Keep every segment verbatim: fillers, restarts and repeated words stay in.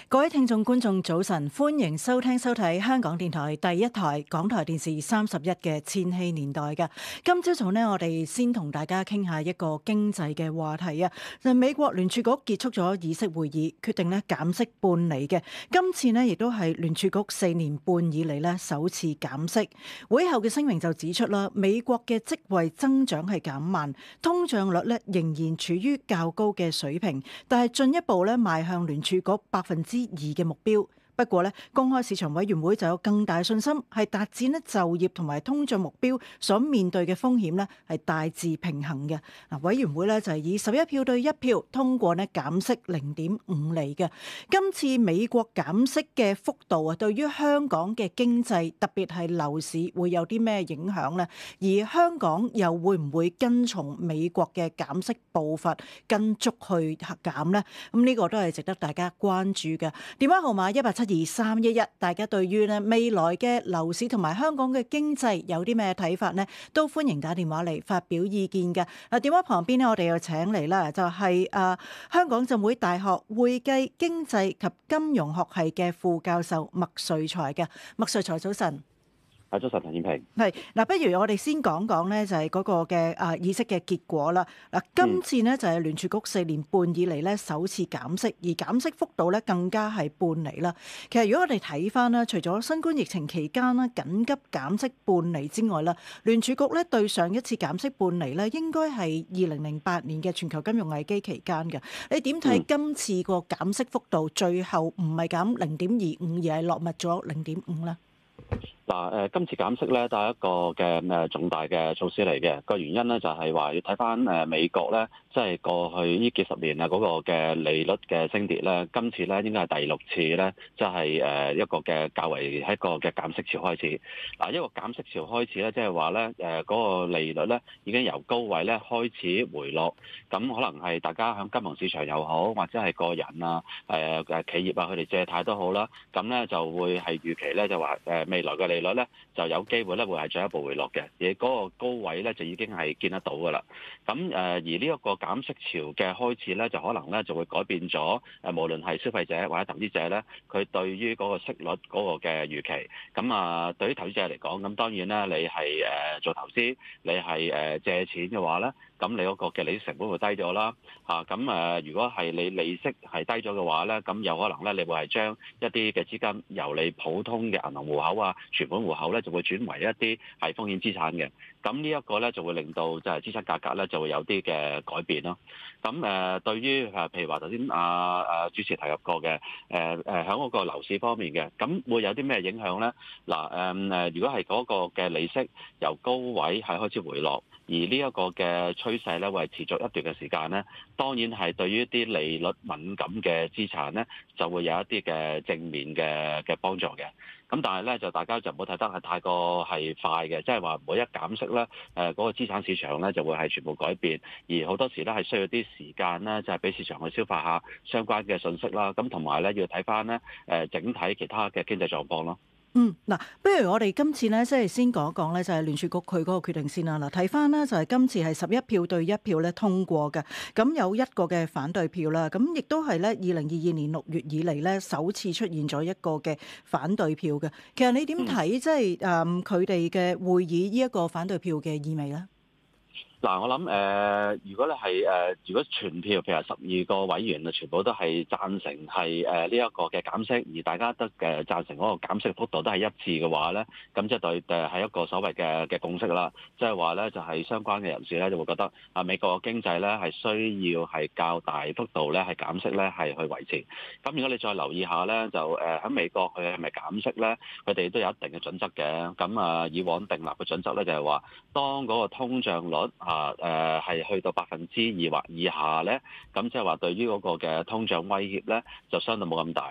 各位聽眾觀眾早晨，歡迎收聽收睇香港電台第一台港台電視三十一嘅千禧年代嘅。今朝早呢，我哋先同大家傾下一個經濟嘅話題啊。就美國聯儲局結束咗議息會議，決定呢減息半釐嘅。今次呢，亦都係聯儲局四年半以嚟呢首次減息。會後嘅聲明就指出啦，美國嘅職位增長係減慢，通脹率呢仍然處於較高嘅水平，但係進一步呢邁向聯儲局百分之二嘅目標。不過咧，公開市場委員會就有更大信心，係達至咧就業同埋通脹目標所面對嘅風險咧係大致平衡嘅。嗱，委員會咧就係以十一票對一票通過咧減息零點五厘嘅。今次美國減息嘅幅度啊，對於香港嘅經濟，特別係樓市會有啲咩影響呢？而香港又會唔會跟從美國嘅減息步伐跟足去減呢？咁呢個都係值得大家關注嘅。電話號碼一八七二三一一，大家對於咧未來嘅樓市同埋香港嘅經濟有啲咩睇法呢？都歡迎打電話嚟發表意見嘅。嗱，電話旁邊呢，我哋又請嚟啦，就係、是、誒、呃、香港浸會大學會計經濟及金融學系嘅副教授麥萃才嘅。麥萃才早晨。 係早晨，陳燕平。 係嗱，不如我哋先講講咧，就係嗰個嘅啊議息嘅結果啦。嗱，今次呢，就係聯儲局四年半以嚟咧首次減息，而減息幅度咧更加係半釐啦。其實如果我哋睇翻啦，除咗新冠疫情期間啦緊急減息半釐之外啦，聯儲局咧對上一次減息半釐咧應該係二零零八年嘅全球金融危機期間嘅。你點睇今次個減息幅度最後唔係減零點二五，而係落密咗零點五咧？ 嗱，誒今次減息咧都係一個嘅誒重大嘅措施嚟嘅。個原因咧就係話要睇翻誒美國咧，即係過去呢幾十年啊嗰個嘅利率嘅升跌咧，今次咧應該係第六次咧，即係誒一個嘅較為一個嘅減息潮開始。嗱，一個減息潮開始咧，即係話咧誒嗰個利率咧已經由高位咧開始回落。咁可能係大家喺金融市場又好，或者係個人啊誒誒企業啊，佢哋借貸都好啦。咁咧就會係預期咧就話誒未來嘅利率咧就有機會咧會係進一步回落嘅，而嗰個高位咧就已經係見得到噶啦。咁誒而呢一個減息潮嘅開始咧，就可能咧就會改變咗誒，無論係消費者或者投資者咧，佢對於嗰個息率嗰個嘅預期。咁啊，對於投資者嚟講，咁當然啦，你係誒做投資，你係誒借錢嘅話咧，咁你嗰個嘅利息成本會低咗啦。嚇咁誒，如果係你利息係低咗嘅話咧，咁有可能咧你會係將一啲嘅資金由你普通嘅銀行戶口啊、存款戶口咧，就會轉為一啲係風險資產嘅。咁呢一個咧就會令到就係資產價格咧就會有啲嘅改變咯。咁誒對於誒譬如話頭先阿阿主持提及過嘅誒誒喺嗰個樓市方面嘅，咁會有啲咩影響咧？嗱誒誒，如果係嗰個嘅利息由高位係開始回落，而呢一個嘅趨勢咧會係持續一段嘅時間咧，當然係對於一啲利率敏感嘅資產咧就會有一啲嘅正面嘅嘅幫助嘅。咁但係咧就大家就唔好睇得係太過係快嘅，即係話每一減息咧，誒、那、嗰個資產市場咧就會係全部改變，而好多時咧係需要啲時間咧，就係俾市場去消化下相關嘅信息啦。咁同埋咧要睇翻咧誒整體其他嘅經濟狀況咯。 嗯，嗱，不如我哋今次咧，即係先講一講咧，就係聯儲局佢嗰個決定先啦。嗱，睇翻咧就係今次係十一票對一票咧通過嘅，咁有一個嘅反對票啦，咁亦都係咧二零二二年六月以嚟咧首次出現咗一個嘅反對票嘅。其實你點睇即係誒佢哋嘅會議呢一個反對票嘅意味咧？ 嗱，我諗誒、呃，如果你係誒、呃，如果全票譬如十二個委員啊，全部都係贊成係誒呢一個嘅減息，而大家都誒贊成嗰個減息幅度都係一致嘅話咧，咁即係對誒係一個所謂嘅嘅共識啦。即係話咧，就係、是、相關嘅人士咧就會覺得啊，美國嘅經濟咧係需要係較大幅度咧係減息咧係去維持。咁如果你再留意下咧，就誒喺、呃、美國佢係咪減息咧？佢哋都有一定嘅準則嘅。咁啊，以往訂立嘅準則咧就係話，當嗰個通脹率啊，誒、呃、係去到百分之二或以下咧，咁即係話對於嗰個嘅通脹威脅咧，就相對冇咁大。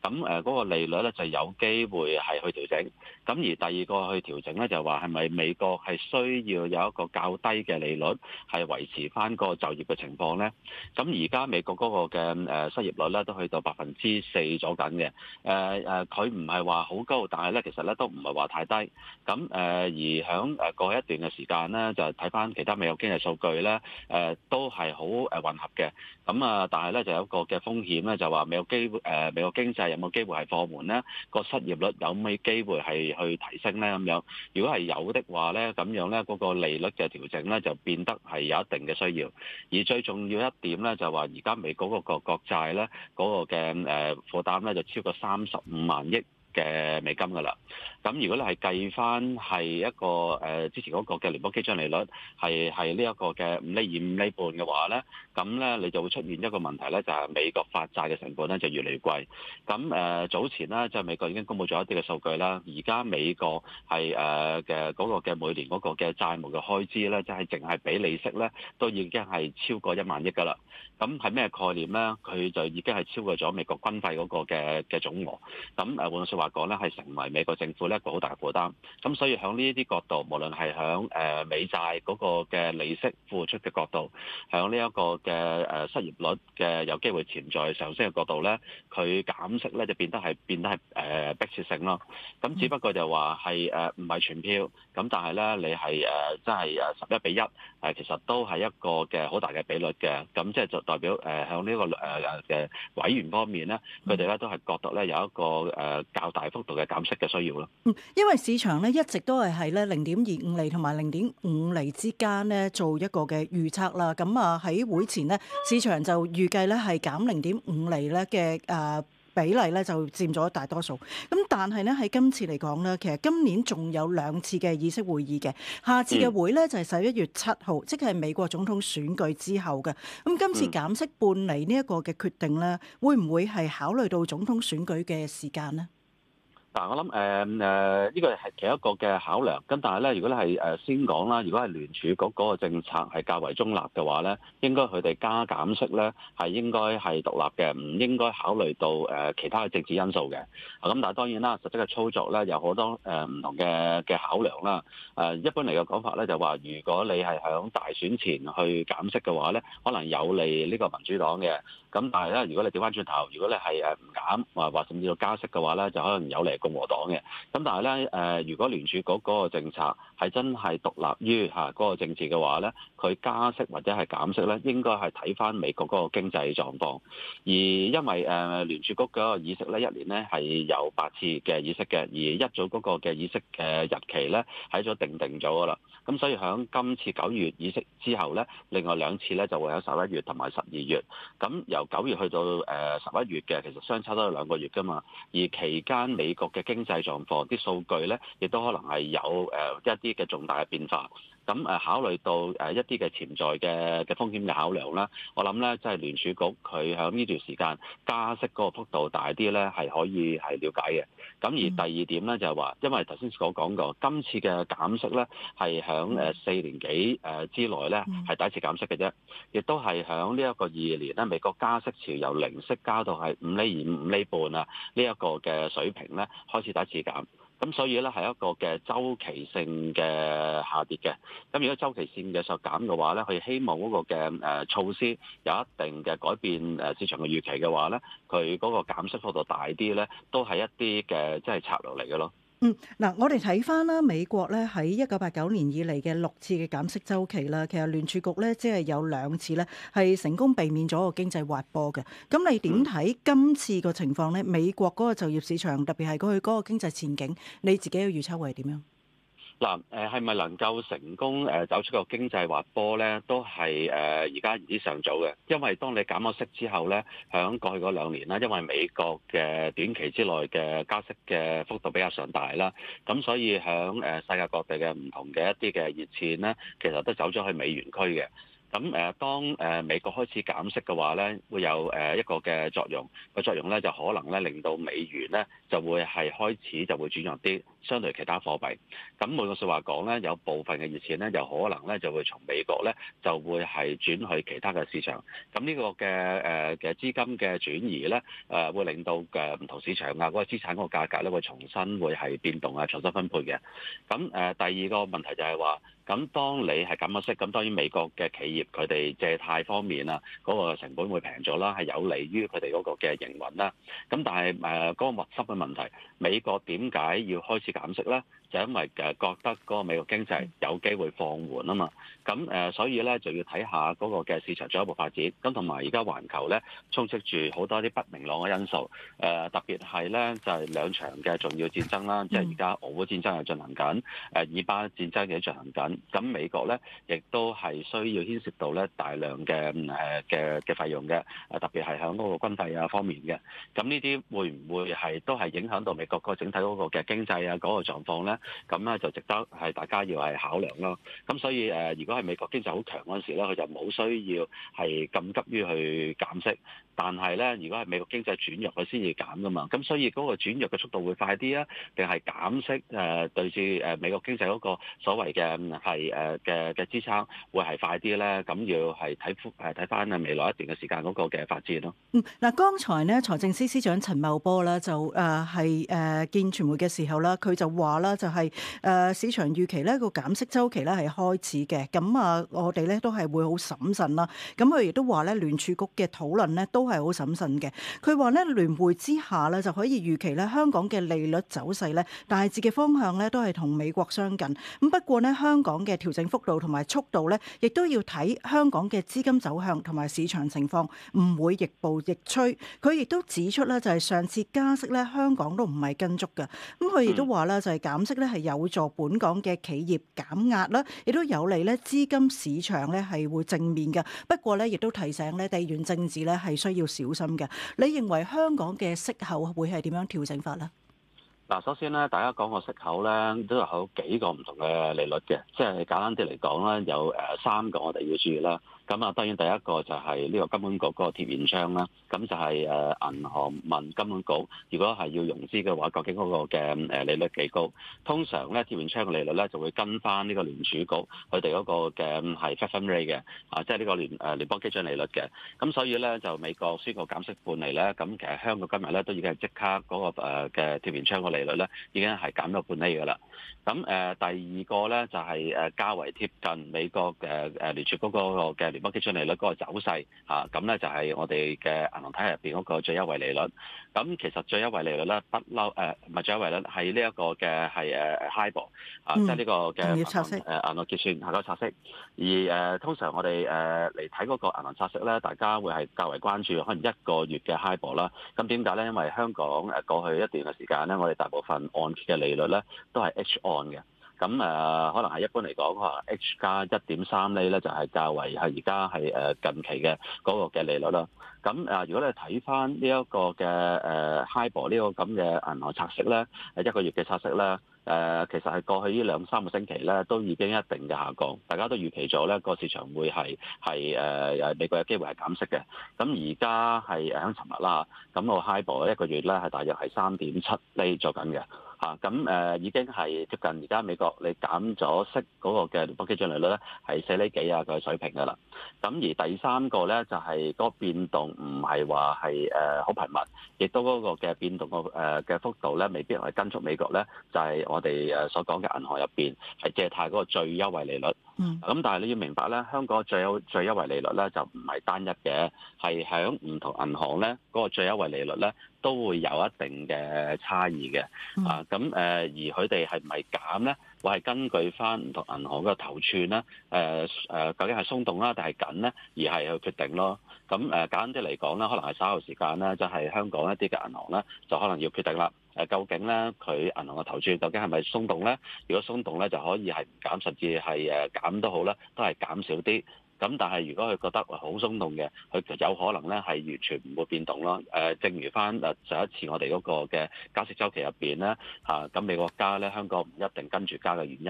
咁誒嗰個利率咧就有機會係去調整。咁而第二個去調整咧就話係咪美國係需要有一個較低嘅利率係維持翻個就業嘅情況咧？咁而家美國嗰個嘅誒失業率咧都去到百分之四咗緊嘅。誒誒，佢唔係話好高，但係咧其實咧都唔係話太低。咁誒而響誒過去一段嘅時間咧，就睇翻其他美國經濟數據咧，誒都係好誒混合嘅。咁啊，但係咧就有一個嘅風險咧，就話美國機會誒美國經濟有冇機會係放緩咧？個失業率有冇機會係去提升咧？咁樣如果係有的話咧，咁樣咧嗰個利率嘅調整咧就變得係有一定嘅需要。而最重要一點咧就話而家美國嗰個國債咧嗰個嘅誒負擔咧就超過三十五萬億嘅美金㗎啦。咁如果你係計翻係一個誒、呃、之前嗰個嘅聯邦基金利率係係呢一個嘅五厘二五厘半嘅話咧，咁咧你就會出現一個問題咧，就係、是、美國發債嘅成本咧就越嚟越貴。咁誒、呃、早前咧即係美國已經公布咗一啲嘅數據啦，而家美國係誒嘅嗰個嘅每年嗰個嘅債務嘅開支咧，即係淨係俾利息咧，都已經係超過一萬億㗎啦。咁係咩概念咧？佢就已經係超過咗美國軍費嗰個嘅嘅總額。咁誒換句説話講咧，係成為美國政府咧一個好大嘅負擔。咁所以喺呢一啲角度，無論係喺誒美債嗰個嘅利息付出嘅角度，喺呢一個嘅誒失業率嘅有機會潛在上升嘅角度咧，佢減息咧就變得係變得係誒迫切性咯。咁只不過就話係誒唔係全票，咁但係咧你係誒即係誒十一比一，誒其實都係一個嘅好大嘅比率嘅。咁即係就代表誒喺呢個誒誒嘅委員方面咧，佢哋咧都係覺得咧有一個誒較大幅度嘅減息嘅需要咯。 嗯，因為市場咧一直都係喺咧零點二五厘同埋零點五厘之間咧做一個嘅預測啦。咁啊喺會前呢，市場就預計咧係減零點五厘咧嘅誒比例咧就佔咗大多數。咁但係咧喺今次嚟講咧，其實今年仲有兩次嘅議息會議嘅，下次嘅會咧就係十一月七號，即係美國總統選舉之後嘅。咁今次減息半厘呢一個嘅決定咧，會唔會係考慮到總統選舉嘅時間呢？ 嗱，我諗誒誒呢個係其一個嘅考量。咁但係咧，如果你係誒先講啦，如果係聯儲局嗰個政策係較為中立嘅話咧，應該佢哋加減息咧係應該係獨立嘅，唔應該考慮到誒其他嘅政治因素嘅。咁但係當然啦，實質嘅操作咧有好多誒唔同嘅嘅考量啦。誒一般嚟嘅講法咧就話，如果你係響大選前去減息嘅話咧，可能有利呢個民主黨嘅。咁但係咧，如果你調翻轉頭，如果你係誒唔減或或甚至到加息嘅話咧，就可能有利共和黨嘅。咁但係咧誒，如果聯儲局嗰個政策係真係獨立於嚇嗰個政治嘅話咧，佢加息或者係減息咧，應該係睇翻美國嗰個經濟狀況。而因為誒聯儲局嗰個議息咧，一年咧係有八次嘅議息嘅，而一早嗰個嘅議息嘅日期咧喺咗定定咗噶啦。咁所以喺今次九月議息之後咧，另外兩次咧就會喺十一月同埋十二月。咁由九月去到誒十一月嘅，其實相差都有兩個月噶嘛。而期間美國嘅經濟狀況啲數據咧，亦都可能係有誒一啲嘅重大嘅變化。咁誒考慮到誒一啲嘅潛在嘅嘅風險嘅考量啦，我諗咧即係聯儲局佢喺呢段時間加息嗰個幅度大啲咧，係可以係了解嘅。咁而第二點咧就係話，因為頭先所講過，今次嘅減息咧係喺誒四年幾誒之內咧係第一次減息嘅啫，亦都係喺呢一個二年咧美國加息潮由零息加到係五厘二五厘半啊呢一個嘅水平咧開始第一次減。咁所以咧係一個嘅周期性嘅下跌嘅。咁如果周期性嘅削減嘅話咧，佢希望嗰個嘅誒措施有一定嘅改變誒市場嘅預期嘅話咧，佢嗰個減息幅度大啲咧，都係一啲嘅即係策略嚟嘅咯。 嗯，嗱，我哋睇翻啦，美國咧喺一九八九年以嚟嘅六次嘅減息週期啦，其實聯儲局咧即係有兩次咧係成功避免咗個經濟滑坡嘅。咁你點睇今次個情況咧？美國嗰個就業市場，特別係佢嗰個經濟前景，你自己嘅預測會係點樣？ 嗱，誒係咪能夠成功誒走出個經濟滑坡咧？都係誒而家言之尚早嘅，因為當你減咗息之後咧，響過去嗰兩年啦，因為美國嘅短期之內嘅加息嘅幅度比較上大啦，咁所以響誒世界各地嘅唔同嘅一啲嘅熱錢咧，其實都走咗去美元區嘅。 咁誒，當誒美國開始減息嘅話咧，會有誒一個嘅作用，個作用咧就可能咧令到美元咧就會係開始就會轉弱啲，相對其他貨幣。咁換個説話講咧，有部分嘅熱錢咧，就可能咧就會從美國咧就會係轉去其他嘅市場。咁呢個嘅誒嘅資金嘅轉移咧，誒會令到嘅唔同市場啊嗰個資產嗰個價格咧會重新會係變動啊，重新分配嘅。咁誒第二個問題就係話，咁當你係減咗息，咁當然美國嘅企業佢哋借貸方面啊，嗰個成本會平咗啦，係有利於佢哋嗰個嘅營運啦。咁但係誒嗰個核心嘅問題，美國點解要開始減息咧？就因為誒覺得嗰個美國經濟有機會放緩啊嘛。咁誒所以咧就要睇下嗰個嘅市場進一步發展。咁同埋而家環球咧充斥住好多啲不明朗嘅因素。誒特別係咧就係兩場嘅重要戰爭啦，即係而家俄烏戰爭係進行緊，誒以巴戰爭亦都進行緊。咁美國咧亦都係需要牽涉到咧大量嘅誒嘅嘅費用嘅，誒特別係響嗰個軍費啊方面嘅。咁呢啲會唔會係都係影響到美國個整體嗰個嘅經濟啊嗰個狀況咧？咁咧就值得係大家要係考量咯。咁所以誒，如果係美國經濟好強嗰陣時咧，佢就冇需要係咁急於去減息。但係咧，如果係美國經濟轉弱，佢先至減噶嘛。咁所以嗰個轉弱嘅速度會快啲啊，定係減息誒對住誒美國經濟嗰個所謂嘅係誒嘅嘅支撐會係快啲咧？咁要係睇誒睇翻啊未來一段嘅時間嗰個嘅發展咯。 嗯，嗱，剛才呢財政司司長陳茂波咧就誒係誒見傳媒嘅時候啦，佢就話啦就係、是、誒、呃、市場預期呢個減息週期咧係開始嘅，咁啊我哋咧都係會好審慎啦。咁佢亦都話咧聯儲局嘅討論呢都係好審慎嘅。佢話咧聯會之下咧就可以預期咧香港嘅利率走勢咧大致嘅方向咧都係同美國相近。咁不過呢，香港嘅調整幅度同埋速度咧，亦都要睇香港嘅資金走向同埋市場情況，唔會逆步逆趨。佢亦都指出咧，就係上次加息咧，香港都唔係跟足嘅。咁佢亦都話咧，就係減息咧係有助本港嘅企業減壓啦，亦都有利咧資金市場咧係會正面嘅。不過咧，亦都提醒咧地緣政治咧係需要小心嘅。你認為香港嘅息口會係點樣調整法呢？ 嗱，首先咧，大家講個息口咧，都有好幾個唔同嘅利率嘅，即係簡單啲嚟講咧，有誒三個我哋要注意啦。咁啊，當然第一個就係呢個金管局嗰個貼現窗啦。咁就係誒銀行問金管局，如果係要融資嘅話，究竟嗰個嘅誒利率幾高？通常咧貼現窗嘅利率咧就會跟翻呢個聯儲局佢哋嗰個嘅係 Fed Fund Rate 嘅，啊，即係呢個聯誒聯邦基準利率嘅。咁所以咧就美國宣告減息半釐咧，咁其實香港今日咧都已經係即刻嗰個誒嘅貼現窗個利率咧已經係減咗半釐㗎啦。咁誒第二個咧就係誒較為貼近美國嘅誒聯儲局嗰個嘅聯邦基準利率嗰個走勢嚇，咁咧就係我哋嘅銀行體系入邊嗰個最優惠利率。咁其實最優惠利率咧不嬲誒，唔係最優惠率係呢一個嘅係誒 HIBOR 啊，即係呢個嘅銀行誒銀行結算下個拆息。而誒通常我哋誒嚟睇嗰個銀行拆息咧，大家會係較為關注可能一個月嘅 HIBOR 啦。咁點解咧？因為香港誒過去一段嘅時間咧，我哋大部分按揭嘅利率咧都係 H 按嘅。咁誒、呃、可能係一般嚟講，可能 H 加一點三厘咧，就係較為係而家係誒近期嘅嗰個嘅利率啦。咁誒、呃，如果你睇翻呢一個嘅誒 HIBOR 呢個咁嘅銀行拆息咧，誒一個月嘅拆息咧，誒、呃、其實係過去呢兩三個星期咧，都已經一定嘅下降，大家都預期咗咧個市場會係係誒誒美國有機會係減息嘅。咁而家係誒喺尋日啦，咁個 HIBOR 一個月咧係大約係三點七厘做緊嘅。嚇咁誒已經係接近而家美國你減咗息嗰個嘅聯邦基準利率咧係四厘幾啊個水平㗎啦。咁而第三個咧就係、是、嗰個變動唔係話係誒好頻密，亦都嗰個嘅變動個誒嘅幅度咧未必係跟足美國咧，就係、是、我哋誒所講嘅銀行入邊係借貸嗰個最優惠利率。嗯。咁但係你要明白咧，香港最優最優惠利率咧就唔係單一嘅，係喺唔同銀行咧嗰、那個最優惠利率咧都會有一定嘅差異嘅。嗯、啊。咁誒，而佢哋係唔係減咧？或係根據翻唔同銀行嘅頭寸啦，誒、呃、誒，究竟係鬆動啦定係緊咧，而係去決定咯。咁誒簡單啲嚟講咧，可能係稍後時間咧，就係、是、香港一啲嘅銀行咧，就可能要決定啦。誒，究竟咧佢銀行嘅頭寸究竟係咪鬆動咧？如果鬆動咧，就可以係唔減，甚至係誒減都好啦，都係減少啲。咁但係如果佢覺得好鬆動嘅，佢有可能咧係完全唔會變動咯。誒，正如翻誒上一次我哋嗰個嘅加息週期入邊咧，嚇咁美國加咧，香港唔一定跟住加嘅原因咯。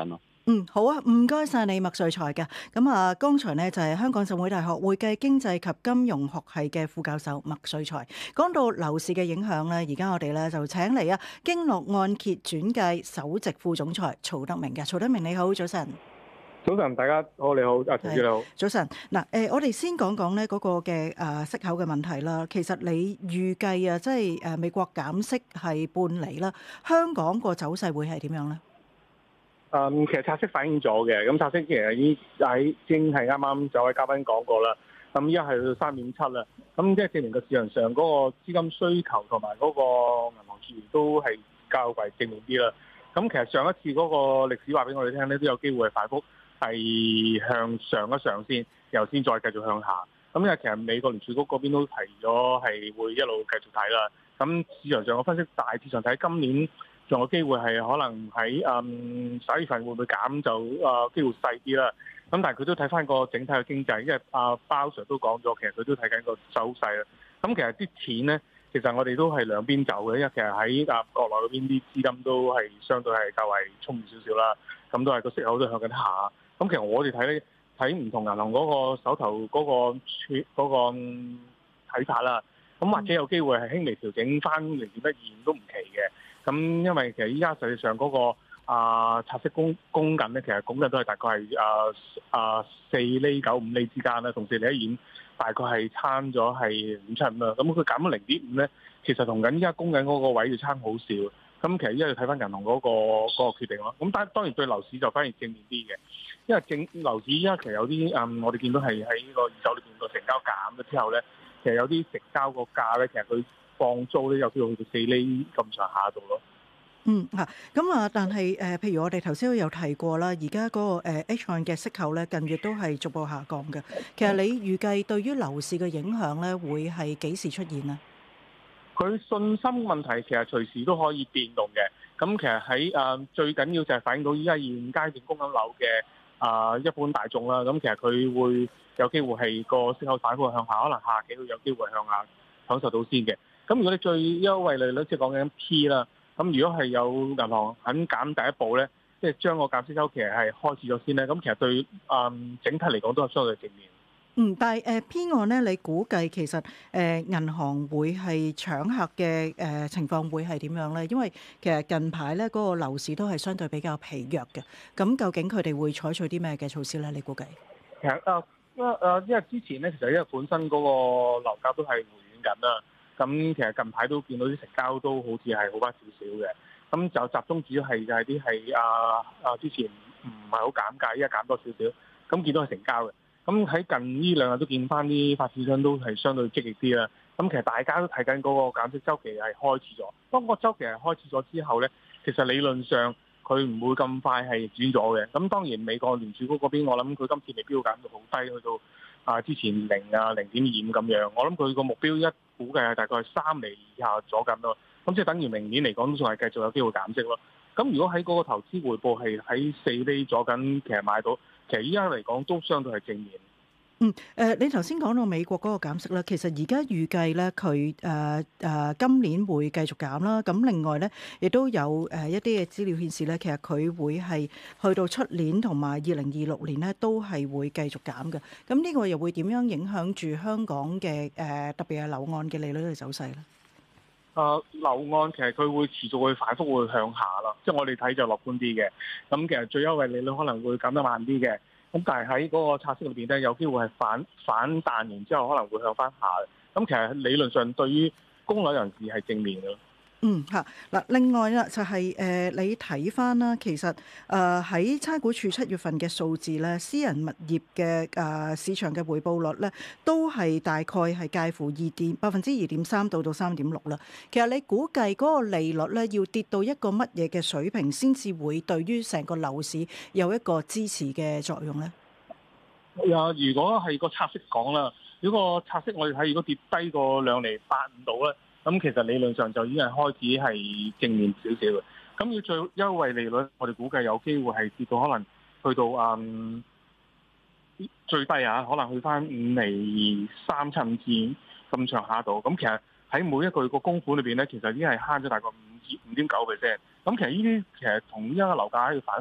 嗯，好啊，唔該晒你麥萃才嘅。咁啊，剛才呢就係香港浸會大學會計經濟及金融學系嘅副教授麥萃才講到樓市嘅影響呢，而家我哋呢就請嚟啊經絡按揭轉介首席副總裁曹德明嘅。曹德明你好，早晨。 早晨，大家好，你好，阿陳主你好。 早晨，嗱，誒，我哋先講講呢嗰個嘅誒息口嘅問題啦。其實你預計啊，即係誒美國減息係半厘啦，香港個走勢會係點樣咧？ 誒、嗯，其實拆息反映咗嘅，咁拆息其實已喺已經係啱啱就位嘉賓講過啦。咁依家係去到三點七啦，咁即係證明個市場上嗰個資金需求同埋嗰個銀行資源都係較為正面啲啦。咁其實上一次嗰個歷史話俾我哋聽咧，都有機會係反覆係向上一上先，然後先再繼續向下。咁因為其實美國聯儲局嗰邊都提咗係會一路繼續睇啦。咁市場上嘅分析大致上睇今年仲有機會係可能喺誒十一月份會唔會減就誒、呃、機會細啲啦。咁但係佢都睇翻個整體嘅經濟，因為阿包 Sir 都講咗，其實佢都睇緊個走勢啦。咁其實啲錢咧，其實我哋都係兩邊走嘅，因為其實喺啊國內嗰邊啲資金都係相對係較為充裕少少啦。咁都係個息口都向緊下。咁其實我哋睇咧睇唔同銀行嗰個手頭嗰、嗰個嗰、嗰個睇法啦。咁或者有機會係輕微調整翻零點一二都唔奇嘅。咁因為其實依家實際上嗰、嗰個啊拆息供供緊咧，其實供緊都係大概係啊啊四厘九五厘之間啦，同四厘一二大概係差咗係零點七五啦。咁佢減咗零點五咧，其實同緊依家供緊嗰個位就差好少。咁其實依家要睇翻銀行嗰、嗰個嗰、嗰個決定咯。咁但當然對樓市就反而正面啲嘅，因為正樓市依家其實有啲嗯，我哋見到係喺呢個二手裏邊個成交減咗之後咧，其實有啲成交個價咧，其實佢放租咧有機會去到四厘咁上下度咯。 嗯嚇，咁啊，但係誒、呃，譬如我哋頭先都有提過啦，而家嗰個、呃、H 按嘅息口咧，近月都係逐步下降嘅。其實你預計對於樓市嘅影響咧，會係幾時出現呢？ 佢信心問題其實隨時都可以變動嘅。咁其實喺誒、呃、最緊要就係反映到依家現階段供緊樓嘅啊一般大眾啦。咁其實佢會有機會係個息口反覆向下，可能下幾個月有機會向下享受到先嘅。咁如果你最優惠利率即係講緊 P 啦。咁如果係有銀行肯減第一步咧，即係將個減息週期係開始咗先咧，咁其實對誒、嗯、整體嚟講都係相對正面。 嗯，但係誒 P 案咧，你估計其實誒、呃、銀行會係搶客嘅誒、呃、情況會係點樣咧？因為其實近排咧嗰個樓市都係相對比較疲弱嘅。咁究竟佢哋會採取啲咩嘅措施咧？你估計？其實誒誒，因為之前咧，其實因為本身嗰個樓價都係回軟緊啦。咁其實近排都見到啲成交都好似係好翻少少嘅，咁就集中主要係就係啲係啊啊之前唔係好減價，依家減多少少，咁見到係成交嘅。咁喺近呢兩日都見翻啲發展商都係相對積極啲啦。咁其實大家都睇緊嗰個減息週期係開始咗。當個週期係開始咗之後咧，其實理論上佢唔會咁快係轉咗嘅。咁當然美國聯儲局嗰邊，我諗佢今次未必會減到好低，去到啊之前零啊零點二五咁樣。我諗佢個目標一估計係大概係三厘以下左緊咯，咁即係等於明年嚟講都仲係繼續有機會減息咯。咁如果喺嗰個投資回報係喺四厘左緊，其實買到，其實依家嚟講都相對係正面。 嗯，誒、呃，你頭先講到美國嗰個減息啦，其實而家預計咧佢誒誒今年會繼續減啦。咁另外咧，亦都有誒一啲嘅資料顯示咧，其實佢會係去到出年同埋二零二六年咧，都係會繼續減嘅。咁呢個又會點樣影響住香港嘅誒、呃、特別係樓按嘅利率嘅走勢咧？ 誒、呃、樓按其實佢會持續會反覆會向下啦，即係我哋睇就樂觀啲嘅。咁其實最優惠利率可能會減得慢啲嘅。咁但係喺嗰個拆息裏邊咧，有機會係反反彈完之後可能會向翻下。咁其實理論上對於供樓人士係正面嘅。 嗯嚇嗱，另外啦就係、是、誒、呃、你睇翻啦，其實誒喺差估署七月份嘅數字咧，私人物業嘅誒、呃、市場嘅回報率咧，都係大概係介乎二點百分之二點三到到三點六啦。其實你估計嗰個利率咧要跌到一個乜嘢嘅水平，先至會對於成個樓市有一個支持嘅作用咧？ 啊，如果係個拆息講啦，如果個拆息我哋睇，如果跌低過兩厘八五度咧。咁其實理論上就已經係開始係正面少少嘅。咁要最優惠利率，我哋估計有機會係跌到可能去到嗯最低啊，可能去翻五厘三七五至咁上下度。咁其實喺每一個月個供款裏邊咧，其實已經係慳咗大概五五點九 percent。咁其實呢啲其實同依家嘅樓價喺度反覆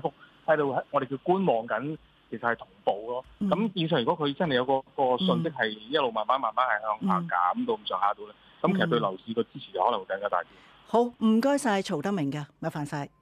喺度我哋叫觀望緊，其實係同步咯。咁、嗯、變相如果佢真係有個個訊息係一路慢慢慢慢係向下減到咁上下度咧，咁、嗯、其實對樓市個支持就可能會更加大啲。 好，唔該晒曹德明嘅，麻煩晒。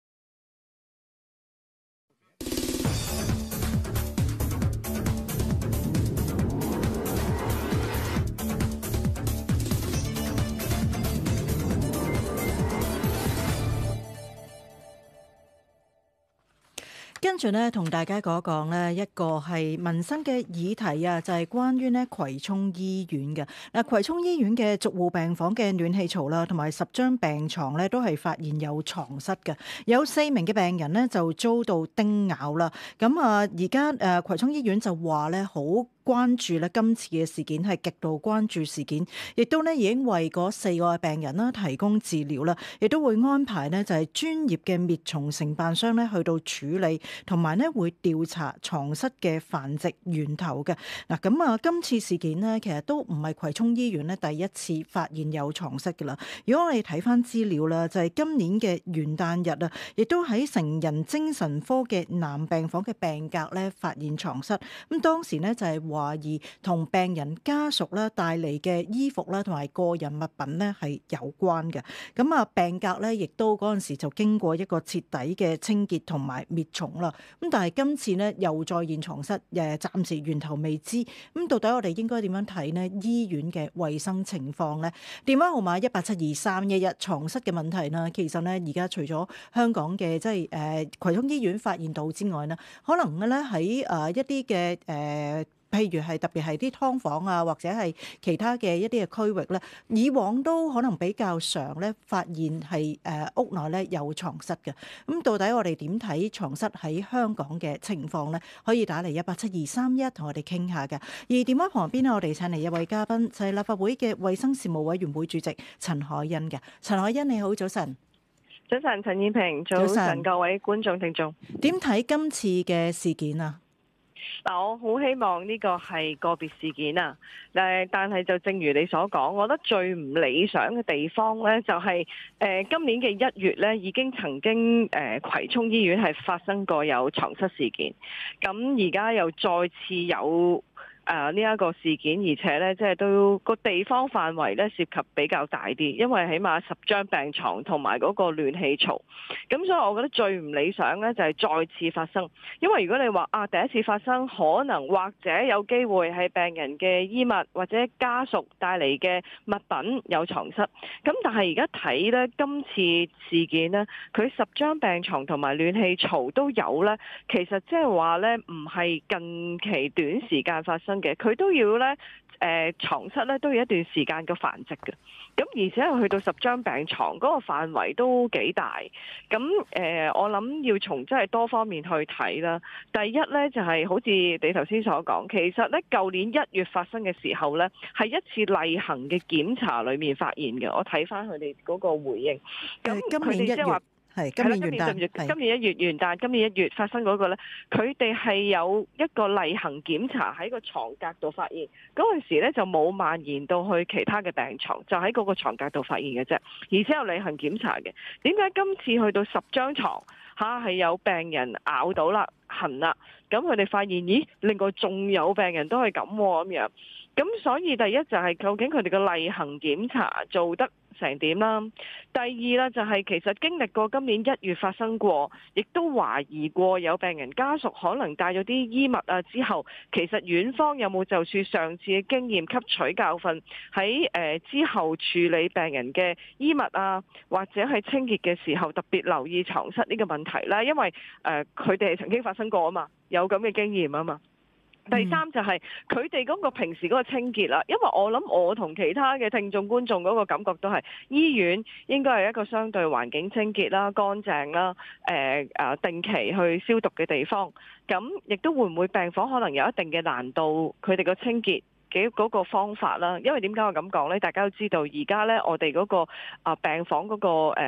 跟住呢，同大家講講呢一個係民生嘅議題啊，就係、是、關於呢葵涌醫院嘅。嗱，葵涌醫院嘅逐戶病房嘅暖氣槽啦，同埋十張病床呢，都係發現有床蝨嘅，有四名嘅病人呢，就遭到叮咬啦。咁啊，而家誒葵涌醫院就話呢，好關注咧今次嘅事件，係極度關注事件，亦都呢已經為嗰四個病人啦提供治療啦，亦都會安排呢就係專業嘅滅蟲承辦商呢去到處理，同埋呢會調查床蝨嘅繁殖源頭嘅。嗱，咁啊，今次事件呢，其實都唔係葵涌醫院呢第一次發現有床蝨㗎啦。如果我哋睇翻資料啦，就係今年嘅元旦日啊，亦都喺成人精神科嘅男病房嘅病格呢發現床蝨。咁當時呢，就係懷疑同病人家屬咧帶嚟嘅衣服啦同埋個人物品咧係有關嘅。咁啊，病格咧亦都嗰陣時就經過一個徹底嘅清潔同埋滅蟲啦。咁但係今次呢，又再現床蝨，誒暫時源頭未知。咁到底我哋應該點樣睇呢？醫院嘅衛生情況呢？電話號碼一八七二三一一，床蝨嘅問題呢，其實呢，而家除咗香港嘅即係誒葵涌醫院發現到之外呢，可能咧喺誒一啲嘅誒。譬如係特別係啲劏房啊，或者係其他嘅一啲嘅區域咧，以往都可能比較常咧發現係誒屋內咧有床蝨嘅。咁到底我哋點睇床蝨喺香港嘅情況咧？可以打嚟一八七二三一同我哋傾下嘅。而電話旁邊咧，我哋請嚟一位嘉賓，就係立法會嘅衛生事務委員會主席陳凱欣嘅。陳凱欣你好，早晨。 早晨，陳燕萍，早晨各位觀眾聽眾。 點睇今次嘅事件啊？ 嗱，我好希望呢個係個別事件啊！誒，但係就正如你所講，我覺得最唔理想嘅地方呢，就係、是、誒、呃、今年嘅一月呢，已經曾經誒、呃、葵涌醫院係發生過有床蝨事件，咁而家又再次有。誒呢一個事件，而且呢，即係都個地方範圍呢涉及比較大啲，因為起碼十張病床同埋嗰個暖氣槽，咁所以我覺得最唔理想呢，就係再次發生，因為如果你話啊第一次發生可能或者有機會係病人嘅衣物或者家屬帶嚟嘅物品有床蝨，咁但係而家睇呢，今次事件呢，佢十張病床同埋暖氣槽都有呢，其實即係話呢，唔係近期短時間發生。嘅佢都要咧，誒、呃、床蝨咧都要一段時間嘅繁殖嘅，咁而且係去到十張病床，嗰、那個範圍都幾大，咁誒、呃、我諗要從真係多方面去睇啦。第一咧就係、是、好似你頭先所講，其實咧舊年一月發生嘅時候咧，係一次例行嘅檢查裏面發現嘅。我睇翻佢哋嗰個回應，咁佢哋即係話。 係今年元旦， 今年一月元旦，今年一月發生嗰個咧，佢哋係有一個例行檢查喺個床格度發現，嗰陣時咧就冇蔓延到去其他嘅病床，就喺嗰個床格度發現嘅啫，而且有例行檢查嘅。點解今次去到十張床嚇係有病人咬到啦、痕啦？咁佢哋發現，咦，另外仲有病人都係咁咁樣，咁所以第一就係究竟佢哋嘅例行檢查做得成點啦？第二咧就係其實經歷過今年一月發生過，亦都懷疑過有病人家屬可能帶咗啲衣物啊之後，其實院方有冇就住上次嘅經驗吸取教訓，喺誒之後處理病人嘅衣物啊，或者係清潔嘅時候特別留意床蝨呢個問題啦，因為誒佢哋係曾經發生過啊嘛，有咁嘅經驗啊嘛。第三就係佢哋嗰個平時嗰個清潔啦，因為我諗我同其他嘅聽眾觀眾嗰個感覺都係醫院應該係一個相對環境清潔啦、乾淨啦、誒、呃、誒定期去消毒嘅地方。咁亦都會唔會病房可能有一定嘅難度，佢哋個清潔嘅嗰個方法啦？因為點解我咁講呢？大家都知道而家呢，我哋嗰個啊病房嗰個誒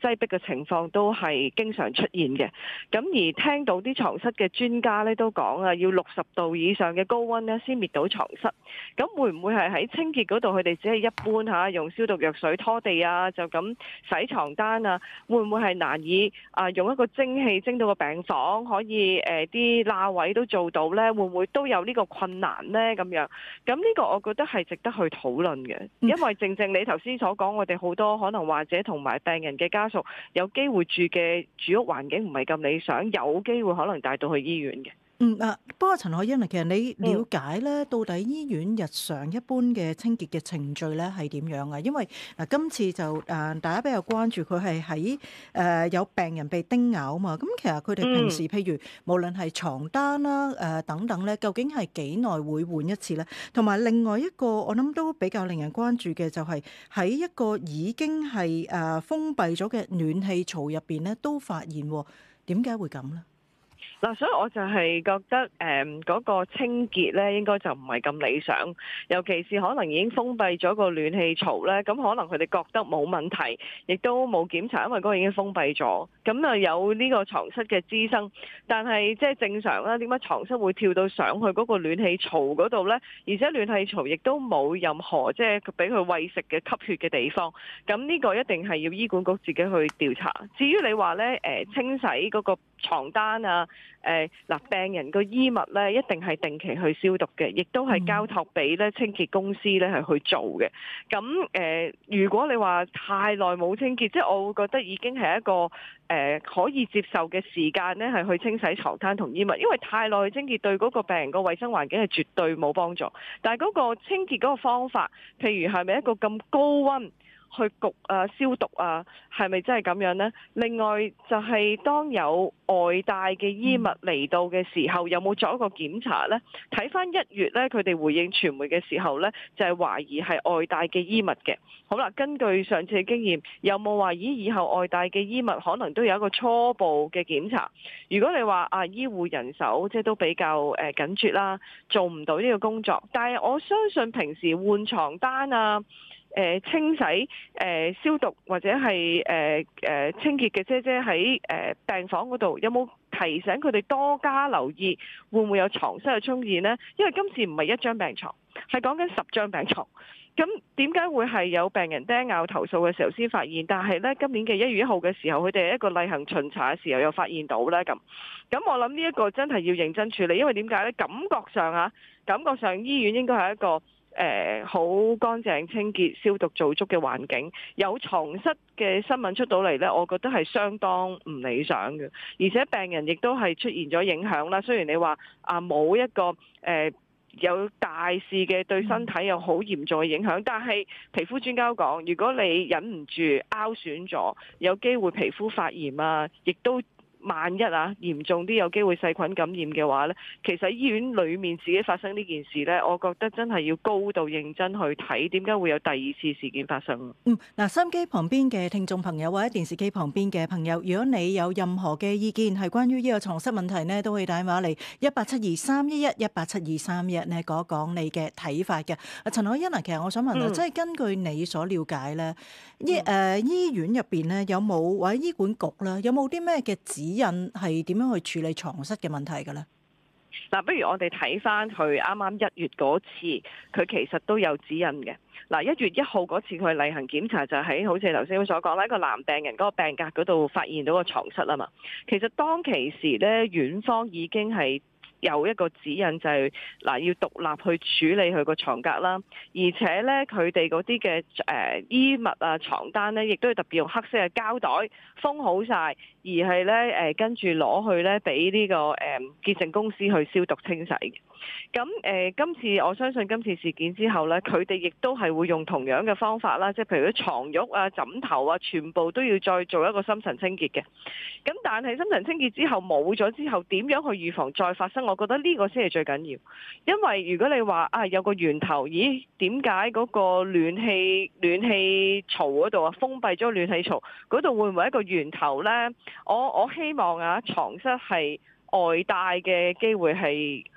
擠迫嘅情況都係經常出現嘅。咁而聽到啲床蝨嘅專家咧都講啊，要六十度以上嘅高溫咧先滅到床蝨。咁會唔會係喺清潔嗰度，佢哋只係一般嚇用消毒藥水拖地啊，就咁洗床單啊？會唔會係難以啊用一個蒸汽蒸到個病房，可以誒啲罅位都做到咧？會唔會都有呢個困難咧？咁樣咁呢個我覺得係值得去討論嘅，因為正正你頭先所講，我哋好多可能患者同埋病人嘅家屬有機會住嘅住屋環境唔係咁理想，有機會可能帶到去醫院嘅。 嗯啊，不過陳凱欣啊，其實你了解咧，嗯、到底醫院日常一般嘅清潔嘅程序咧係點樣啊？因為嗱，今次就誒、呃、大家比較關注佢係喺誒有病人被叮咬啊嘛。咁其實佢哋平時、嗯、譬如無論係床單啦誒、呃、等等咧，究竟係幾耐會換一次咧？同埋另外一個我諗都比較令人關注嘅就係喺一個已經係誒封閉咗嘅暖氣槽入邊咧，都發現點解會咁咧？ 嗱，所以我就係覺得誒嗰、嗯嗰個清潔咧，應該就唔係咁理想，尤其是可能已經封閉咗個暖氣槽咧，咁可能佢哋覺得冇問題，亦都冇檢查，因為嗰個已經封閉咗，咁啊有呢個床蝨嘅滋生，但係即係正常啦，點解床蝨會跳到上去嗰個暖氣槽嗰度咧？而且暖氣槽亦都冇任何即係俾佢餵食嘅吸血嘅地方，咁呢個一定係要醫管局自己去調查。至於你話咧誒清洗嗰個床單啊，誒嗱病人個衣物咧，一定係定期去消毒嘅，亦都係交託俾咧清潔公司咧係去做嘅。咁誒、呃，如果你話太耐冇清潔，即係我會覺得已經係一個誒、呃、可以接受嘅時間咧，係去清洗床單同衣物，因為太耐去清潔對嗰個病人個衞生環境係絕對冇幫助。但係嗰個清潔嗰個方法，譬如係咪一個咁高溫去焗啊消毒啊，係咪真係咁樣呢？另外就係當有外帶嘅衣物嚟到嘅時候，有冇做一個檢查呢？睇翻一月呢，佢哋回應傳媒嘅時候呢，就係懷疑係外帶嘅衣物嘅。好啦，根據上次嘅經驗，有冇話咦以後外帶嘅衣物可能都有一個初步嘅檢查？如果你話啊醫護人手即係都比較誒緊絀啦，做唔到呢個工作，但係我相信平時換床單啊，誒、呃、清洗、誒、呃、消毒或者係誒誒清潔嘅姐姐喺誒病房嗰度，有冇提醒佢哋多加留意，會唔會有床蝨嘅出現呢？因為今次唔係一張病床，係講緊十張病床。咁點解會係有病人叮咬投訴嘅時候先發現？但係咧今年嘅一月一號嘅時候，佢哋一個例行巡查嘅時候又發現到咧咁。咁我諗呢一個真係要認真處理，因為點解咧？感覺上啊，感覺上醫院應該係一個誒好乾淨、清潔、消毒做足嘅環境。有床蝨嘅新聞出到嚟咧，我覺得係相當唔理想嘅，而且病人亦都係出現咗影響啦。雖然你話啊冇一個誒。呃有大事嘅對身體有好嚴重嘅影響，但係皮膚專家講，如果你忍唔住拗損咗，有機會皮膚發炎啊，亦都萬一啊嚴重啲有機會細菌感染嘅話呢，其實醫院裡面自己發生呢件事呢，我覺得真係要高度認真去睇，點解會有第二次事件發生？ 嗯，嗱，收音機旁邊嘅聽眾朋友或者電視機旁邊嘅朋友，如果你有任何嘅意見係關於呢個床蝨問題呢，都可以打電話嚟一八七二三一一一八七二三一呢講一講你嘅睇法嘅。啊，陳凱欣啊，其實我想問啊，即係、嗯、根據你所了解呢，醫誒、呃、醫院入邊呢，有冇或者醫管局啦，有冇啲咩嘅指引係點樣去處理床蝨嘅問題嘅咧？ 嗱，不如我哋睇翻佢啱啱一月嗰次，佢其實都有指引嘅。嗱，一月一號嗰次佢例行檢查就喺好似頭先所講啦，一個男病人嗰個病格嗰度發現到個床蝨啊嘛。其實當其時咧，院方已經係有一個指引，就係嗱要獨立去處理佢個床格啦，而且咧佢哋嗰啲嘅誒衣物啊床單咧，亦都要特別用黑色嘅膠袋封好晒，而係咧誒跟住攞去咧俾呢個誒潔淨公司去消毒清洗嘅。咁誒、呃、今次我相信今次事件之後咧，佢哋亦都係會用同樣嘅方法啦，即係譬如啲床褥啊、枕頭啊，全部都要再做一個深層清潔嘅。咁但係深層清潔之後冇咗之後，點樣去預防再發生？我覺得呢個先係最緊要，因為如果你話啊有個源頭，咦點解嗰個暖氣暖氣槽嗰度啊封閉咗暖氣槽嗰度會唔會一個源頭呢？我我希望啊床蝨係外帶嘅機會係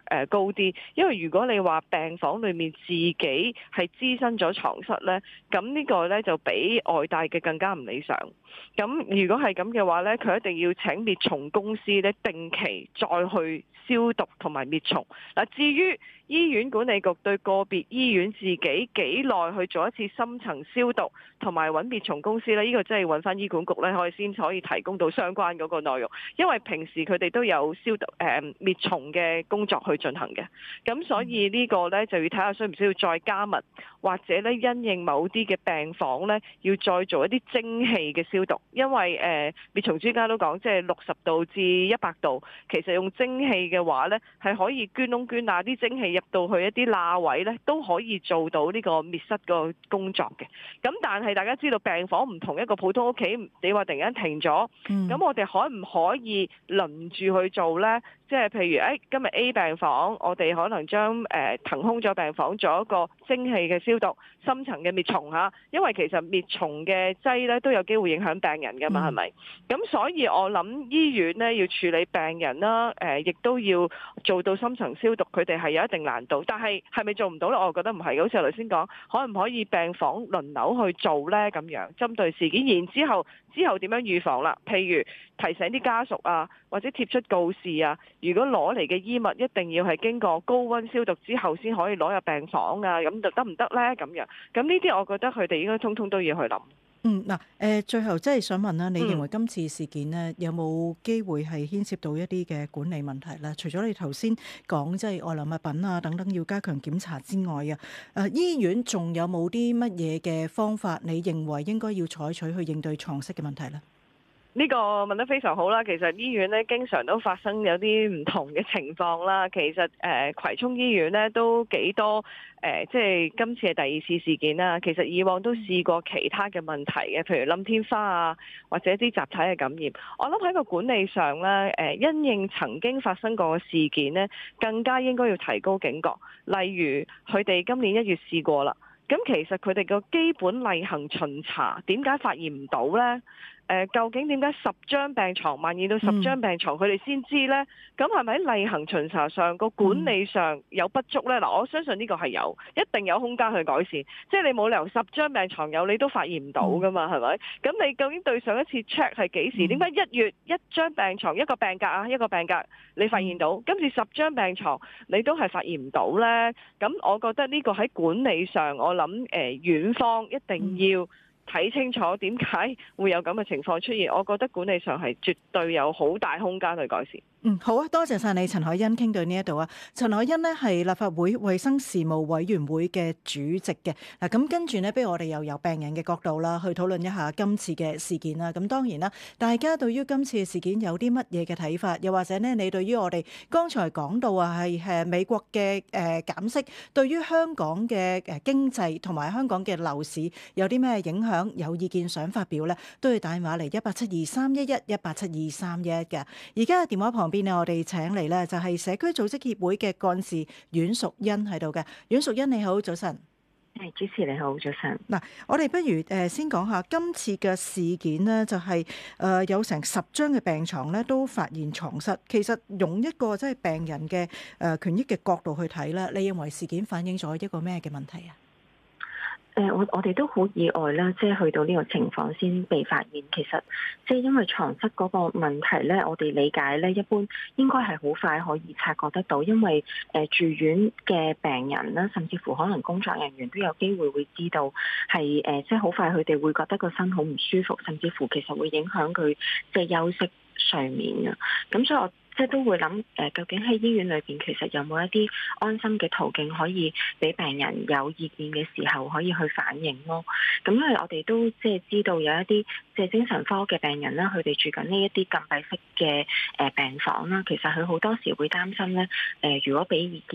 誒高啲，因為如果你話病房裡面自己係滋生咗床蝨咧，咁呢個咧就比外帶嘅更加唔理想。咁如果係咁嘅話咧，佢一定要請滅蟲公司咧定期再去消毒同埋滅蟲。嗱，至於醫院管理局對個別醫院自己幾耐去做一次深層消毒同埋揾滅蟲公司咧，呢、這個真係揾翻醫管局咧，可以先可以提供到相關嗰個內容。因為平時佢哋都有消毒誒滅蟲嘅工作去進行嘅，咁所以呢個咧就要睇下需唔需要再加密，或者咧因應某啲嘅病房咧要再做一啲蒸氣嘅消毒。因為誒、呃、滅蟲專家都講，即係六十度至一百度，其實用蒸氣嘅話咧係可以捐窿捐罅，啲蒸氣入到去一啲罅位咧都可以做到呢個滅蝨個工作嘅。咁但係大家知道病房唔同，一個普通屋企，你話突然間停咗，咁、嗯、我哋可唔可以輪住去做咧？即係譬如誒、哎，今日 A 病房，我哋可能將誒、呃、騰空咗病房，做一個蒸氣嘅消毒、深層嘅滅蟲嚇。因為其實滅蟲嘅劑咧都有機會影響病人㗎嘛，係咪、嗯？咁所以我諗醫院咧要處理病人啦，誒、呃、亦都要做到深層消毒，佢哋係有一定難度。但係係咪做唔到咧？我覺得唔係。好似我頭先講，可唔可以病房輪流去做咧？咁樣針對事件，然之後之後點樣預防啦？譬如提醒啲家屬啊，或者貼出告示啊。如果攞嚟嘅衣物一定要係經過高溫消毒之後先可以攞入病房啊，咁就得唔得呢？咁樣咁呢啲，我覺得佢哋應該通通都要去諗。 嗯，嗱，誒，最後即係想問啦，你認為今次事件呢，有冇機會係牽涉到一啲嘅管理問題咧？除咗你頭先講即係外來物品啊等等要加強檢查之外啊，誒，醫院仲有冇啲乜嘢嘅方法？你認為應該要採取去應對床蝨嘅問題咧？ 呢個問得非常好啦，其實醫院咧經常都發生有啲唔同嘅情況啦。其實誒、呃、葵涌醫院咧都幾多誒、呃，即係今次係第二次事件啦。其實以往都試過其他嘅問題嘅，譬如冧天花啊，或者啲集體嘅感染。我諗喺個管理上咧，誒、呃、因應曾經發生過嘅事件咧，更加應該要提高警覺。例如佢哋今年一月試過啦，咁其實佢哋個基本例行巡查點解發現唔到咧？誒、呃，究竟點解十張病床蔓延到十張病床，佢哋先知呢？咁係咪喺例行巡查上個管理上有不足呢？嗱，我相信呢個係有，一定有空間去改善。即係你冇理由十張病床有，你都發現唔到噶嘛？係咪？咁你究竟對上一次 check 係幾時？點解一月一張病床一個病格啊，一個病格你發現到，今次十張病床你都係發現唔到呢？咁我覺得呢個喺管理上，我諗誒院方一定要睇清楚點解會有咁嘅情況出現，我覺得管理上係絕對有好大空間去改善。 嗯，好啊，多謝晒你，陳凱欣，傾到呢一度啊。陳凱欣呢係立法會衛生事務委員會嘅主席嘅。嗱，咁跟住呢，不如我哋又由病人嘅角度啦，去討論一下今次嘅事件啦。咁當然啦，大家對於今次嘅事件有啲乜嘢嘅睇法？又或者呢，你對於我哋剛才講到啊，係誒美國嘅誒減息，對於香港嘅誒經濟同埋香港嘅樓市有啲咩影響？有意見想發表呢，都要打電話嚟一八七二三一一一八七二三一一嘅。而家嘅電話旁邊呢，我哋請嚟呢就係社區組織協會嘅幹事阮淑茵喺度嘅。阮淑茵你好，早晨。 係，主持你好，早晨。 嗱，我哋不如誒先講下今次嘅事件呢，就係誒有成十張嘅病床咧都發現床蝨。其實用一個即係病人嘅誒權益嘅角度去睇咧，你認為事件反映咗一個咩嘅問題啊？ 誒、呃，我我哋都好意外啦，即係去到呢個情況先被發現。其實即係因為床蝨嗰個問題咧，我哋理解咧，一般應該係好快可以察覺得到，因為誒、呃、住院嘅病人啦，甚至乎可能工作人員都有機會會知道係誒、呃，即係好快佢哋會覺得個身好唔舒服，甚至乎其實會影響佢即係休息睡眠啊。咁所以我即係都會諗誒，究竟喺醫院裏邊其實有冇一啲安心嘅途徑可以俾病人有意見嘅時候可以去反映咯。咁因為我哋都即係知道有一啲即係精神科嘅病人啦，佢哋住緊呢一啲禁閉式嘅誒病房啦，其實佢好多時會擔心咧誒，如果俾意見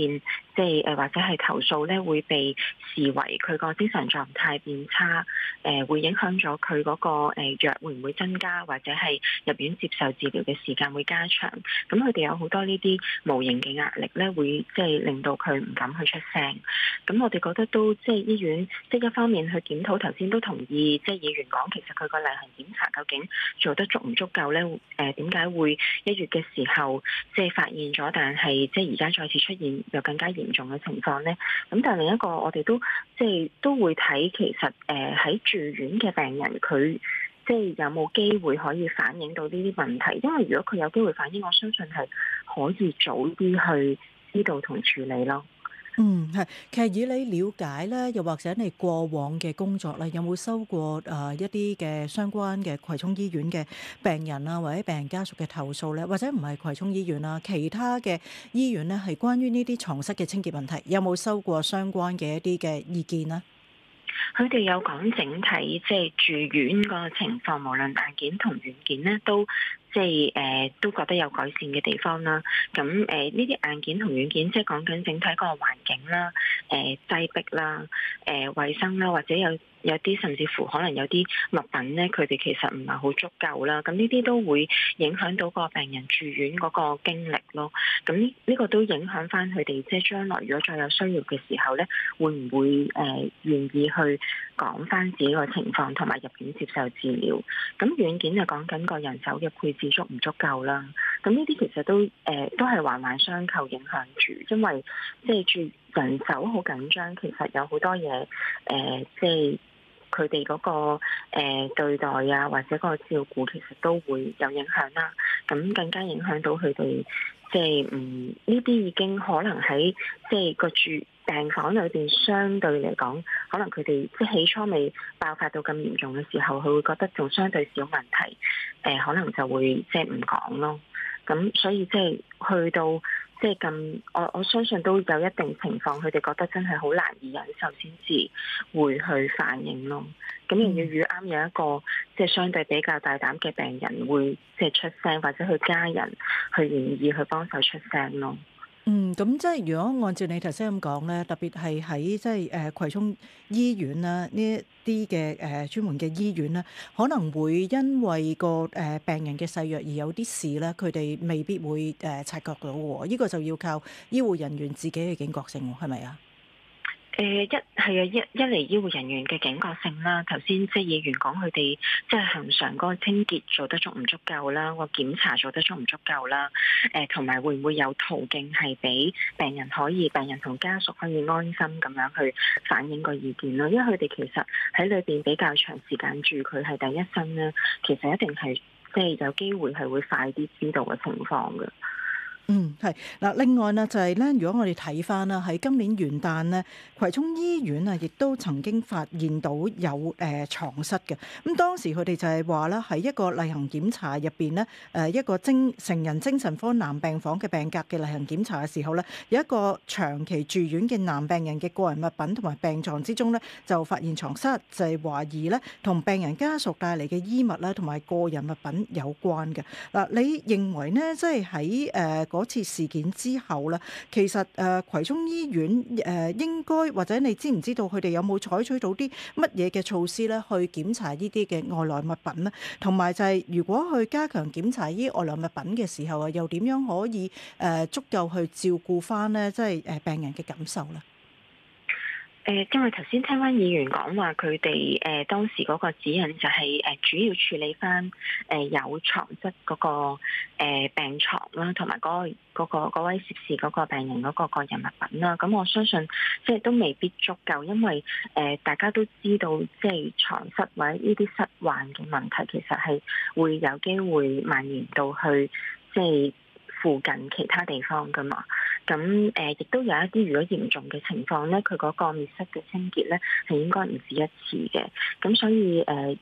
即係誒或者係投訴咧，會被視為佢個精神狀態變差，誒會影響咗佢嗰個誒藥會唔會增加，或者係入院接受治療嘅時間會加長。咁佢哋有好多呢啲無形嘅壓力咧，會即係令到佢唔敢去出聲。咁我哋覺得都即係醫院，即係一方面去檢討，頭先都同意，即係議員講，其實佢個例行檢查究竟做得足唔足夠咧？誒點解會一月嘅時候即係發現咗，但係即係而家再次出現又更加嚴重嘅情況咧？咁但係另一個我哋都即係都會睇，其實誒喺住院嘅病人佢即係有冇機會可以反映到呢啲問題？因為如果佢有機會反映，我相信係可以早啲去知道同處理咯。 嗯，係。其實以你了解咧，又或者你過往嘅工作咧，有冇收過誒一啲嘅相關嘅葵涌醫院嘅病人啊，或者病人家屬嘅投訴咧？或者唔係葵涌醫院啊，其他嘅醫院咧，係關於呢啲床蝨嘅清潔問題，有冇收過相關嘅一啲嘅意見呢？ 佢哋有講整體即係住院個情況，無論硬件同軟件咧，都即係誒、呃、都覺得有改善嘅地方啦。咁誒呢啲硬件同軟件，即係講緊整體個環境啦、誒擠迫啦、誒衞生啦，或者有有啲甚至乎可能有啲物品咧，佢哋其實唔係好足夠啦。咁呢啲都會影響到個病人住院嗰個經歷咯。咁呢呢個都影響翻佢哋，即係將來如果再有需要嘅時候咧，會唔會誒、呃、願意去講翻自己個情況，同埋入院接受治療？咁軟件就講緊個人手嘅配置足唔足夠啦。咁呢啲其實都誒、呃、都係環環相扣影響住，因為即係住人手好緊張，其實有好多嘢誒、呃，即係。佢哋嗰個誒、呃、對待啊，或者個照顧，其實都會有影響啦。咁更加影響到佢哋，即係嗯呢啲已經可能喺即係個住病房裏邊，相對嚟講，可能佢哋即係起初未爆發到咁嚴重嘅時候，佢會覺得仲相對少問題，誒、呃、可能就會即係唔講咯。咁所以即係去到。即係咁，我我相信都有一定情況，佢哋覺得真係好難以忍受，先至會去反映咯。咁又要遇啱有一個即係相對比較大膽嘅病人，會即係出聲，或者佢家人去願意去幫手出聲咯。 嗯，咁即係如果按照你頭先咁講咧，特別係喺即係誒葵涌醫院啦，呢一啲嘅誒專門嘅醫院咧，可能會因為個誒病人嘅細弱而有啲事咧，佢哋未必會誒察覺到喎。呢個就要靠醫護人員自己嘅警覺性喎，係咪啊？ 誒一係啊，一一嚟醫護人員嘅警覺性啦，頭先即係議員講佢哋即係恆常嗰個清潔做得足唔足夠啦，個檢查做得足唔足夠啦，誒同埋會唔會有途徑係俾病人可以、病人同家屬可以安心咁樣去反映個意見咯，因為佢哋其實喺裏邊比較長時間住，佢係第一身咧，其實一定係即係有機會係會快啲知道嘅情況嘅。 嗯，係嗱。另外呢，就係咧，如果我哋睇翻啦，喺今年元旦呢，葵涌醫院啊，亦都曾經發現到有誒床蝨嘅。咁當時佢哋就係話咧，喺一個例行檢查入邊呢，誒一個精成人精神科男病房嘅病格嘅例行檢查嘅時候呢，有一個長期住院嘅男病人嘅個人物品同埋病床之中呢，就發現床蝨，就係懷疑呢同病人家屬帶嚟嘅衣物啦同埋個人物品有關嘅。嗱，你認為呢？即係喺誒嗰次事件之後咧，其實誒葵涌醫院誒應該或者你知唔知道佢哋有冇採取到啲乜嘢嘅措施咧，去檢查呢啲嘅外來物品咧？同埋就係如果去加強檢查呢啲外來物品嘅時候啊，又點樣可以誒足夠去照顧翻咧，即係誒病人嘅感受咧？ 誒，因為頭先聽翻議員講話，佢哋誒當時嗰個指引就係誒主要處理翻誒有床蝨嗰個誒病床啦，同埋嗰個嗰個嗰位涉事嗰個病人嗰個個人物品啦。咁我相信即係都未必足夠，因為誒大家都知道，即係床蝨或者呢啲蝨患嘅問題，其實係會有機會蔓延到去即係附近其他地方噶嘛。咁誒，亦都有一啲如果嚴重嘅情況咧，佢嗰個滅蝨嘅清潔咧係應該唔止一次嘅。咁所以誒，如果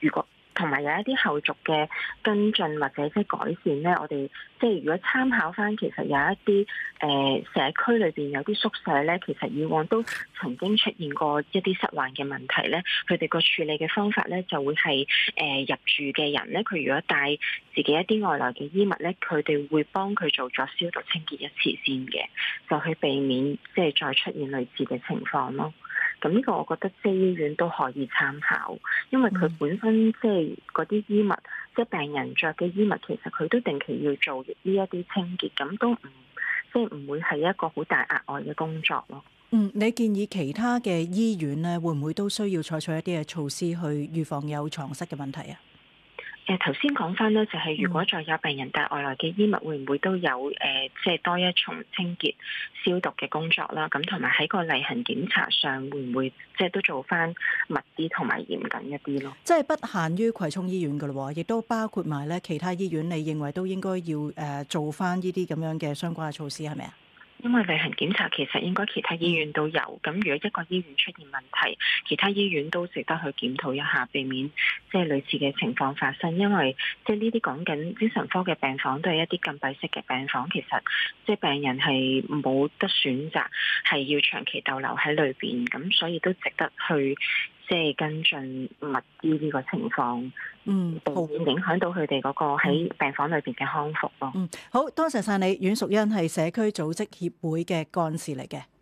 同埋有一啲後續嘅跟進或者即係改善咧，我哋即係如果參考翻，其實有一啲誒、呃、社區裏邊有啲宿舍咧，其實以往都曾經出現過一啲失患嘅問題咧，佢哋個處理嘅方法咧就會係誒、呃、入住嘅人咧，佢如果帶自己一啲外來嘅衣物咧，佢哋會幫佢做咗消毒清潔一次先嘅，就去避免即係再出現類似嘅情況咯。咁呢個我覺得即係醫院都可以參考，因為佢本身即係嗰啲衣物，即係病人着嘅衣物，其實佢都定期要做呢一啲清潔，咁都唔即係唔會係一個好大額外嘅工作咯。 嗯，你建議其他嘅醫院咧，會唔會都需要採取一啲嘅措施去預防有床蝨嘅問題啊？ 誒頭先講翻咧，就係如果再有病人帶外來嘅衣物，會唔會都有誒，即係多一重清潔消毒嘅工作啦？咁同埋喺個例行檢查上，會唔會即係都做翻密啲同埋嚴謹一啲咯？ 即係不限於葵涌醫院噶咯，亦都包括埋咧其他醫院，你認為都應該要誒做翻呢啲咁樣嘅相關嘅措施係咪啊？ 因為例行檢查其實應該其他醫院都有，咁如果一個醫院出現問題，其他醫院都值得去檢討一下，避免即係類似嘅情況發生。因為即係呢啲講緊精神科嘅病房都係一啲禁閉式嘅病房，其實即係病人係冇得選擇，係要長期逗留喺裏邊，咁所以都值得去即係跟進密啲呢個情況， 嗯，好， 影響到佢哋嗰個喺病房裏邊嘅康復咯。 嗯，好多謝晒你，阮淑茵係社區組織協會嘅幹事嚟嘅。